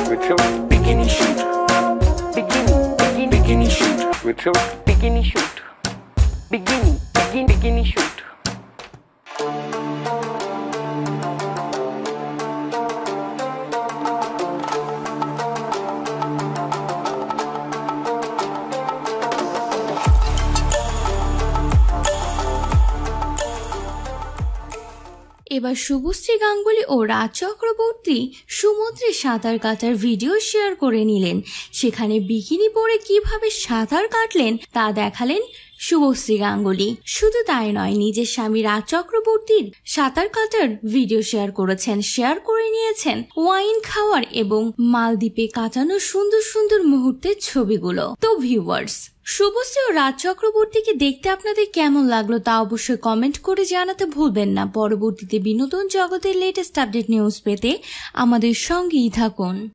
with your bikini shoot, bikini shoot, with your bikini shoot, bikini shoot. এবার শুভশ্রী গাঙ্গুলি ও রাজ চক্রবর্তী সমুদ্রে সাঁতার কাটার ভিডিও শেয়ার করে নিলেন। সেখানে বিকিনি পরে কিভাবে সাঁতার কাটলেন তা দেখালেন শুভশ্রী গাঙ্গুলি। শুধু তাই নয়, নিজের স্বামী রাজ চক্রবর্তীর সাঁতার কাটার ভিডিও শেয়ার করেছেন। শেয়ার করে নিয়েছেন ওয়াইন খাওয়ার এবং মালদ্বীপে কাটানো সুন্দর সুন্দর মুহূর্তের ছবিগুলো। তো ভিউয়ার্স, শুভশ্রী ও রাজ চক্রবর্তীকে দেখতে আপনাদের কেমন লাগলো তা অবশ্যই কমেন্ট করে জানাতে ভুলবেন না। পরবর্তীতে বিনোদন জগতের লেটেস্ট আপডেট নিউজ পেতে আমাদের সঙ্গেই থাকুন।